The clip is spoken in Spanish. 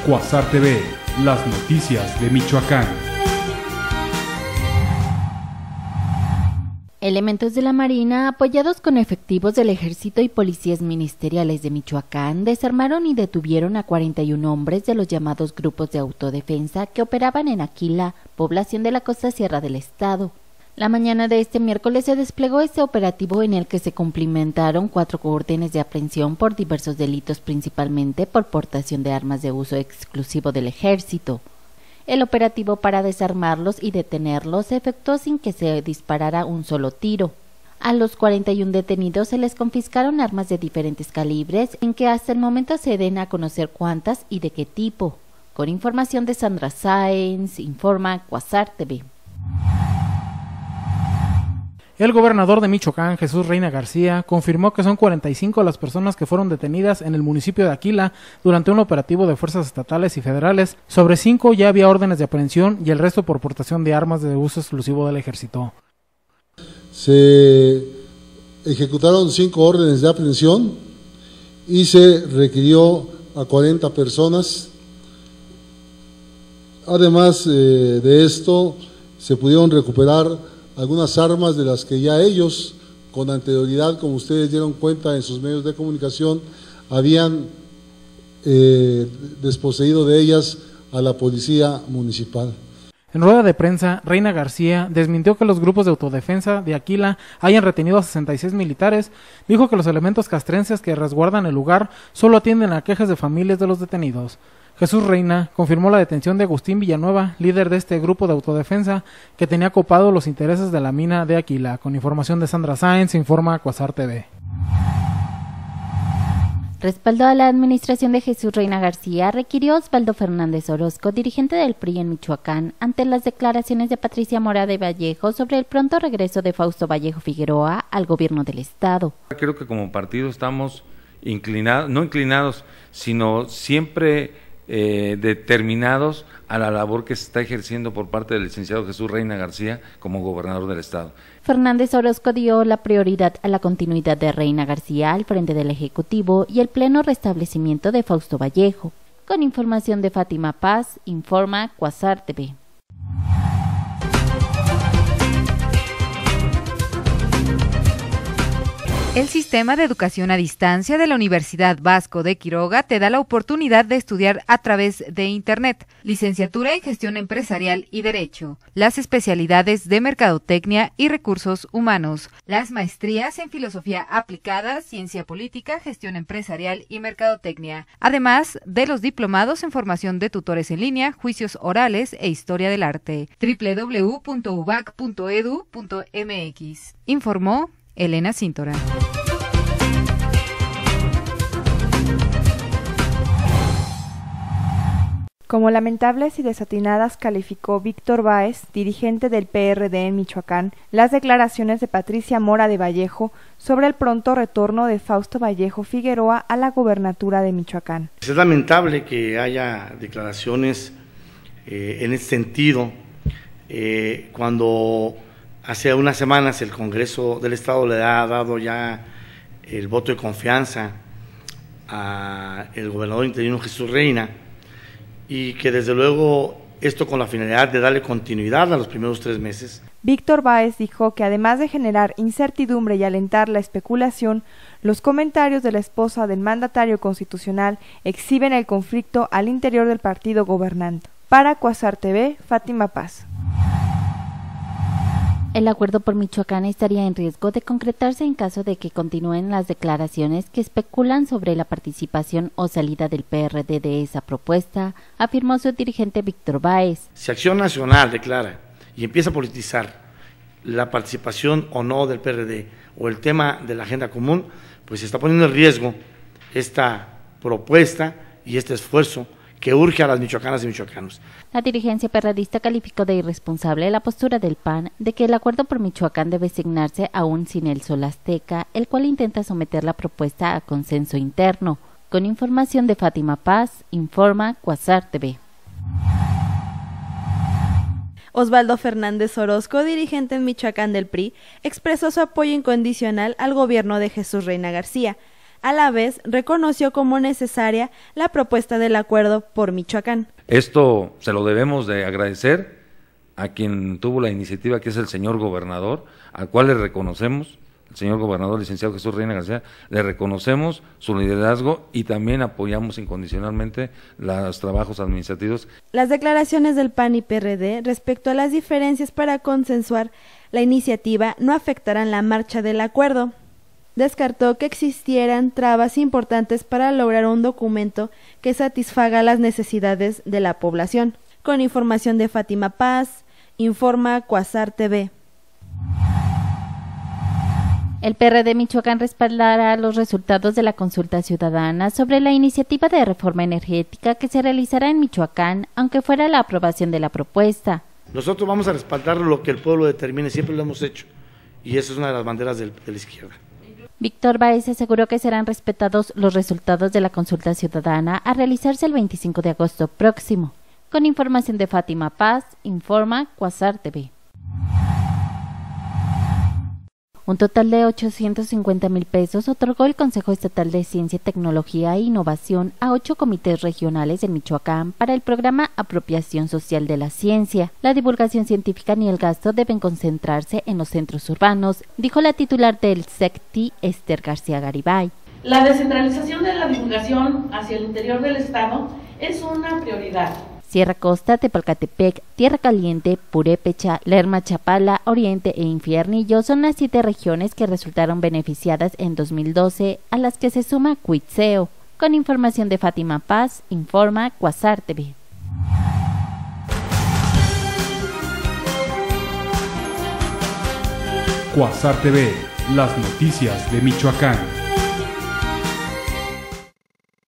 Quasar TV, las noticias de Michoacán. Elementos de la Marina, apoyados con efectivos del Ejército y policías ministeriales de Michoacán, desarmaron y detuvieron a 41 hombres de los llamados grupos de autodefensa que operaban en Aquila, población de la costa sierra del estado. La mañana de este miércoles se desplegó este operativo en el que se cumplimentaron 4 órdenes de aprehensión por diversos delitos, principalmente por portación de armas de uso exclusivo del Ejército. El operativo para desarmarlos y detenerlos se efectuó sin que se disparara un solo tiro. A los 41 detenidos se les confiscaron armas de diferentes calibres, en que hasta el momento se den a conocer cuántas y de qué tipo. Con información de Sandra Sáenz, informa Quasar TV. El gobernador de Michoacán, Jesús Reina García, confirmó que son 45 las personas que fueron detenidas en el municipio de Aquila durante un operativo de fuerzas estatales y federales. Sobre 5 ya había órdenes de aprehensión y el resto por portación de armas de uso exclusivo del ejército. Se ejecutaron 5 órdenes de aprehensión y se requirió a 40 personas. Además de esto, se pudieron recuperar algunas armas de las que ya ellos, con anterioridad, como ustedes dieron cuenta en sus medios de comunicación, habían desposeído de ellas a la policía municipal. En rueda de prensa, Reina García desmintió que los grupos de autodefensa de Aquila hayan retenido a 66 militares. Dijo que los elementos castrenses que resguardan el lugar solo atienden a quejas de familias de los detenidos. Jesús Reina confirmó la detención de Agustín Villanueva, líder de este grupo de autodefensa, que tenía copado los intereses de la mina de Aquila. Con información de Sandra Sáenz, informa Quasar TV. Respaldo a la administración de Jesús Reina García requirió Osvaldo Fernández Orozco, dirigente del PRI en Michoacán, ante las declaraciones de Patricia Mora de Vallejo sobre el pronto regreso de Fausto Vallejo Figueroa al gobierno del estado. Creo que como partido estamos no inclinados, sino siempre determinados a la labor que se está ejerciendo por parte del licenciado Jesús Reina García como gobernador del estado. Fernández Orozco dio la prioridad a la continuidad de Reina García al frente del Ejecutivo y el pleno restablecimiento de Fausto Vallejo. Con información de Fátima Paz, informa Quasar TV. El Sistema de Educación a Distancia de la Universidad Vasco de Quiroga te da la oportunidad de estudiar a través de Internet, licenciatura en Gestión Empresarial y Derecho, las especialidades de Mercadotecnia y Recursos Humanos, las maestrías en Filosofía Aplicada, Ciencia Política, Gestión Empresarial y Mercadotecnia, además de los diplomados en formación de tutores en línea, juicios orales e historia del arte. www.ubac.edu.mx. Informó Elena Cíntora. Como lamentables y desatinadas calificó Víctor Báez, dirigente del PRD en Michoacán, las declaraciones de Patricia Mora de Vallejo sobre el pronto retorno de Fausto Vallejo Figueroa a la gobernatura de Michoacán. Es lamentable que haya declaraciones en ese sentido cuando hace unas semanas el Congreso del Estado le ha dado ya el voto de confianza al gobernador interino Jesús Reina, y que desde luego esto con la finalidad de darle continuidad a los primeros 3 meses. Víctor Báez dijo que además de generar incertidumbre y alentar la especulación, los comentarios de la esposa del mandatario constitucional exhiben el conflicto al interior del partido gobernante. Para Quasar TV, Fátima Paz. El acuerdo por Michoacán estaría en riesgo de concretarse en caso de que continúen las declaraciones que especulan sobre la participación o salida del PRD de esa propuesta, afirmó su dirigente Víctor Báez. Si Acción Nacional declara y empieza a politizar la participación o no del PRD o el tema de la agenda común, pues se está poniendo en riesgo esta propuesta y este esfuerzo que urge a las michoacanas y michoacanos. La dirigencia perredista calificó de irresponsable la postura del PAN de que el acuerdo por Michoacán debe asignarse aún sin el Sol Azteca, el cual intenta someter la propuesta a consenso interno. Con información de Fátima Paz, informa Quasar TV. Osvaldo Fernández Orozco, dirigente en Michoacán del PRI, expresó su apoyo incondicional al gobierno de Jesús Reina García. A la vez, reconoció como necesaria la propuesta del acuerdo por Michoacán. Esto se lo debemos de agradecer a quien tuvo la iniciativa, que es el señor gobernador, al cual le reconocemos, el señor gobernador licenciado Jesús Reina García, le reconocemos su liderazgo y también apoyamos incondicionalmente los trabajos administrativos. Las declaraciones del PAN y PRD respecto a las diferencias para consensuar la iniciativa no afectarán la marcha del acuerdo. Descartó que existieran trabas importantes para lograr un documento que satisfaga las necesidades de la población. Con información de Fátima Paz, informa Cuasar TV. El PRD Michoacán respaldará los resultados de la consulta ciudadana sobre la iniciativa de reforma energética que se realizará en Michoacán, aunque fuera la aprobación de la propuesta. Nosotros vamos a respaldar lo que el pueblo determine, siempre lo hemos hecho, y esa es una de las banderas de la izquierda. Víctor Báez aseguró que serán respetados los resultados de la consulta ciudadana a realizarse el 25 de agosto próximo. Con información de Fátima Paz, informa Cuasar TV. Un total de 850,000 pesos otorgó el Consejo Estatal de Ciencia, Tecnología e Innovación a 8 comités regionales en Michoacán para el programa Apropiación Social de la Ciencia. La divulgación científica ni el gasto deben concentrarse en los centros urbanos, dijo la titular del CECTI, Esther García Garibay. La descentralización de la divulgación hacia el interior del Estado es una prioridad. Sierra Costa, Tepalcatepec, Tierra Caliente, Purépecha, Lerma, Chapala, Oriente e Infiernillo son las 7 regiones que resultaron beneficiadas en 2012, a las que se suma Cuitzeo. Con información de Fátima Paz, informa Cuasar TV. Cuasar TV, las noticias de Michoacán.